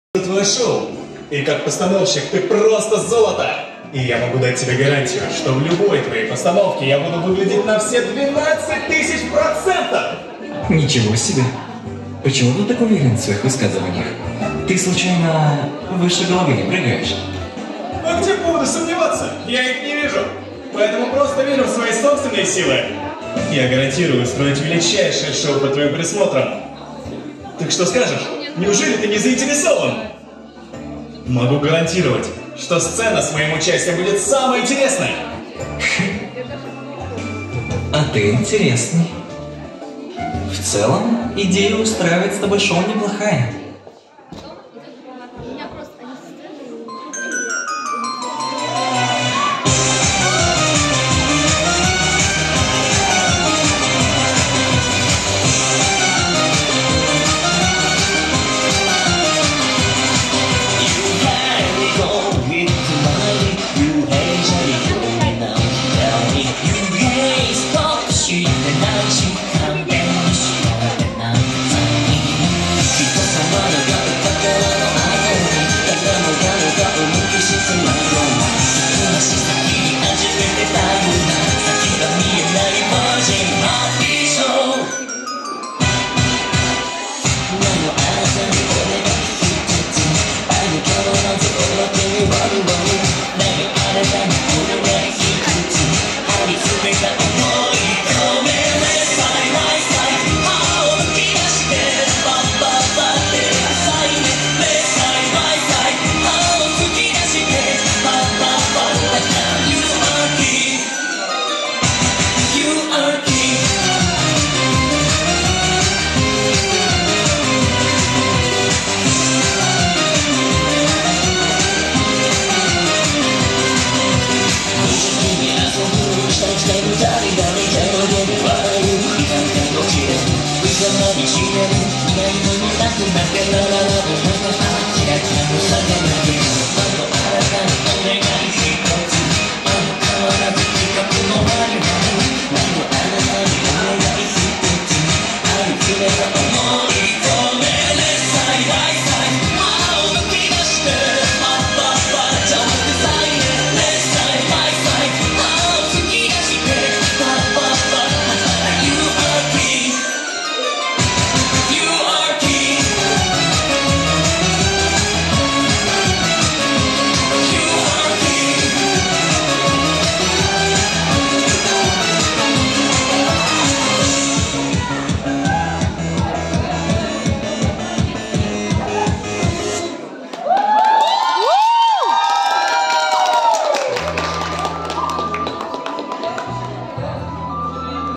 твое шоу. И как постановщик ты просто золото. И я могу дать тебе гарантию, что в любой твоей постановке я буду выглядеть на все 12 000%. Ничего себе. Почему ты так уверен в своих высказываниях? Ты случайно выше головы не прыгаешь? А где поводы сомневаться? Я их не вижу. Поэтому просто верю в свои собственные силы. Я гарантирую устроить величайшее шоу под твоим присмотром. Так что скажешь? Неужели ты не заинтересован? Могу гарантировать, что сцена с моим участием будет самой интересной. А ты интересный. В целом, идея устраивать с тобой шоу неплохая. Tonight